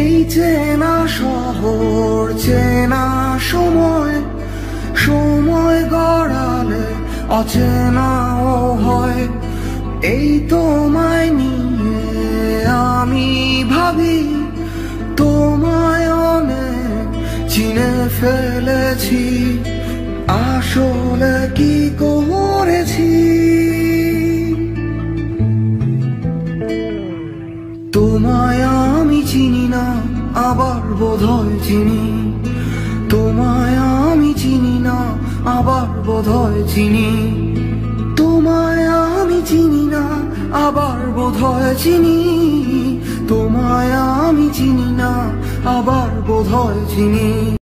এই চেনা শহর চেনা সময়, সময় গড়ালে অচেনাও হয়। এই তোমায় নিয়ে আমি ভাবি, তোমায় অনেক চিনে ফেলেছি, আসলে কি করেছি। তোমায় আমি চিনি না, আবার বোধহয় চিনি। তোমায় আমি চিনি না, আবার বোধহয় চিনি। তোমায় আমি চিনি না, আবার বোধহয় চিনি। তোমায় আমি চিনি না, আবার বোধহয় চিনি।